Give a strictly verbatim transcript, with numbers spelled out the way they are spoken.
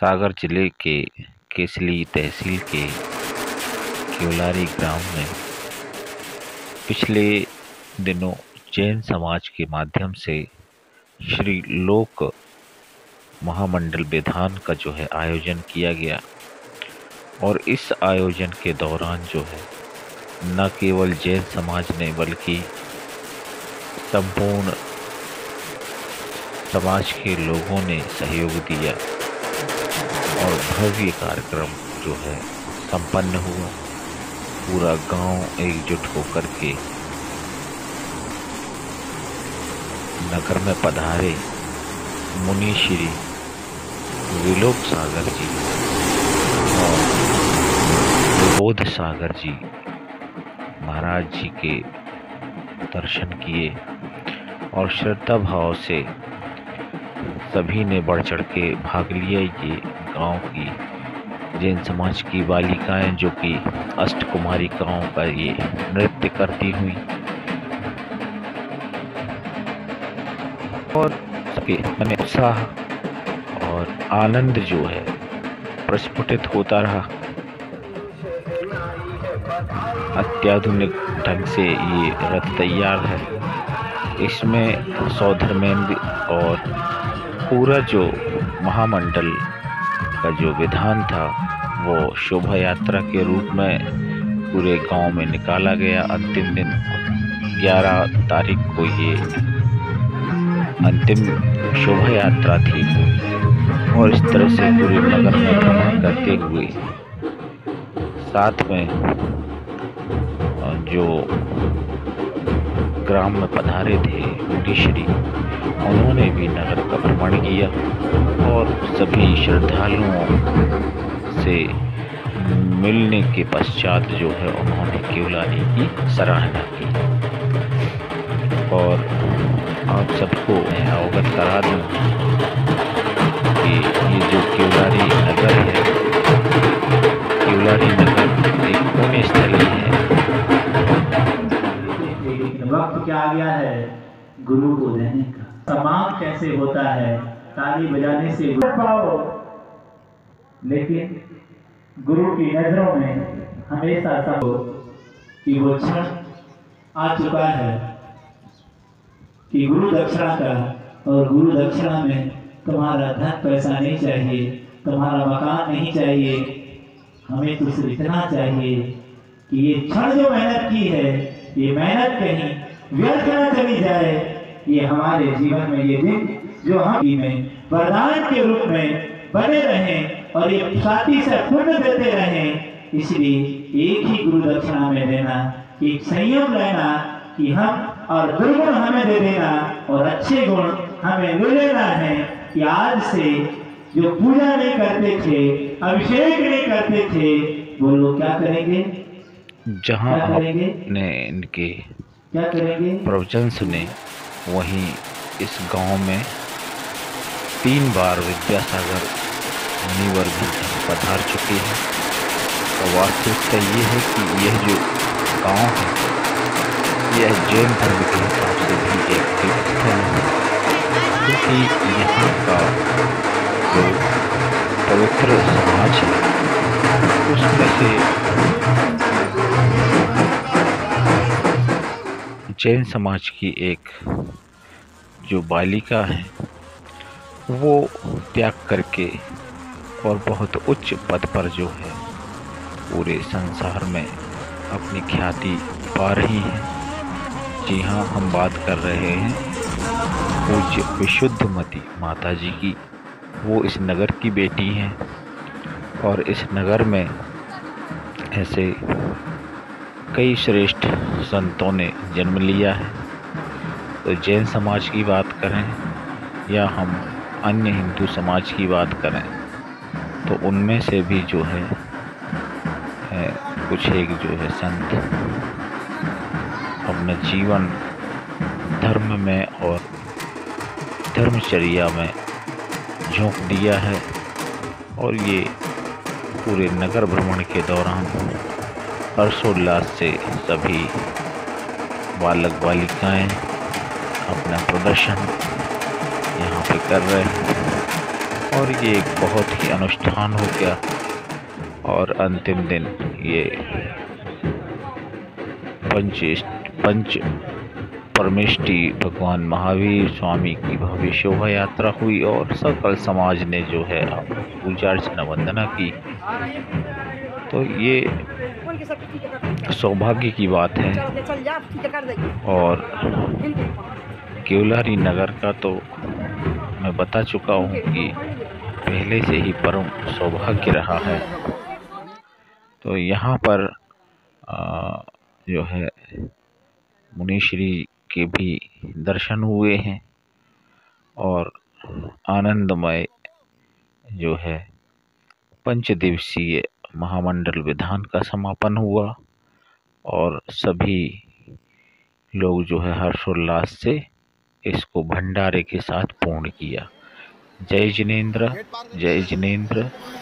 सागर जिले के केसली तहसील के केवलारी ग्राम में पिछले दिनों जैन समाज के माध्यम से श्री लोक महामंडल विधान का जो है आयोजन किया गया। और इस आयोजन के दौरान जो है न केवल जैन समाज ने बल्कि संपूर्ण समाज के लोगों ने सहयोग दिया और भव्य कार्यक्रम जो है संपन्न हुआ। पूरा गांव एकजुट होकर के नगर में पधारे मुनि श्री विलोक सागर जी और बोध सागर जी महाराज जी के दर्शन किए और श्रद्धा भाव से सभी ने बढ़ चढ़ के भाग लिया। ये गांव की जैन समाज की बालिकाएं जो कि अष्टकुमारिकाओं का ये नृत्य करती हुई और सबके मन में उत्साह और आनंद जो है प्रस्फुटित होता रहा। अत्याधुनिक ढंग से ये रथ तैयार है। इसमें सौ धर्मेंद्र और पूरा जो महामंडल का जो विधान था वो शोभा यात्रा के रूप में पूरे गांव में निकाला गया। अंतिम दिन ग्यारह तारीख को ये अंतिम शोभा यात्रा थी और इस तरह से पूरे नगर में भ्रमण करते हुए साथ में जो ग्राम में पधारे थे मुनीश्री उन्होंने भी नगर का भ्रमण किया और सभी श्रद्धालुओं से मिलने के पश्चात जो है उन्होंने केवलारी की सराहना की। और आप सबको मैं अवगत करा दूं कि ये जो केवलारी नगर है, केवलारी नगर एक पुण्य स्थली है। वक्त क्या आ गया है गुरु को देने का। सम्मान कैसे होता है ताली बजाने से पाओ, लेकिन गुरु की नजरों में हमेशा समझो कि वो क्षण आ चुका है कि गुरु दक्षिणा का। और गुरु दक्षिणा में तुम्हारा धन पैसा नहीं चाहिए, तुम्हारा मकान नहीं चाहिए, हमें तो सिर्फ इतना चाहिए कि ये क्षण जो मेहनत की है ये मेहनत कहीं व्यर्थ न चली जाए। ये हमारे जीवन में ये दिन जो हम में वरदान के रूप में बने रहें और ये साथी से पुण्य देते रहें। इसलिए एक ही गुरु दक्षिणा में देना, एक संयम रहना कि हम और दुर्गुण हमें दे देना और अच्छे गुण हमें ले लेना है। कि आज से जो पूजा नहीं करते थे, अभिषेक नहीं करते थे, वो लोग क्या करेंगे? जहाँ आपने इनके क्या करेंगे? प्रवचन सुने वहीं इस गांव में तीन बार विद्यासागर मुनिवर भी पधार चुके हैं। और वास्तविकता ये है कि यह जो गांव है यह जैन धर्म के हिसाब से भी एक तीर्थस्थल है, क्योंकि यहाँ का जो पवित्र समाज है उसमें से जैन समाज की एक जो बालिका है वो त्याग करके और बहुत उच्च पद पर जो है पूरे संसार में अपनी ख्याति पा रही है। जी हाँ, हम बात कर रहे हैं पूज्य विशुद्धमती माता जी की। वो इस नगर की बेटी हैं और इस नगर में ऐसे कई श्रेष्ठ संतों ने जन्म लिया है। तो जैन समाज की बात करें या हम अन्य हिंदू समाज की बात करें तो उनमें से भी जो है, है कुछ एक जो है संत अपना जीवन धर्म में और धर्मचर्या में झोंक दिया है। और ये पूरे नगर भ्रमण के दौरान हर्षोल्लास से सभी बालक बालिकाएं अपना प्रदर्शन यहाँ पे कर रहे हैं। और ये एक बहुत ही अनुष्ठान हो गया। और अंतिम दिन ये पंच पंच परमेष्टि भगवान महावीर स्वामी की भव्य शोभा यात्रा हुई और सकल समाज ने जो है पूजा अर्चना वंदना की। तो ये सौभाग्य की बात है। और केवलारी नगर का तो मैं बता चुका हूँ कि पहले से ही परम सौभाग्य रहा है। तो यहाँ पर आ, जो है मुनीश्री के भी दर्शन हुए हैं और आनंदमय जो है पंच दिवसीय महामंडल विधान का समापन हुआ और सभी लोग जो है हर्षोल्लास से इसको भंडारे के साथ पूर्ण किया। जय जिनेंद्र, जय जिनेंद्र।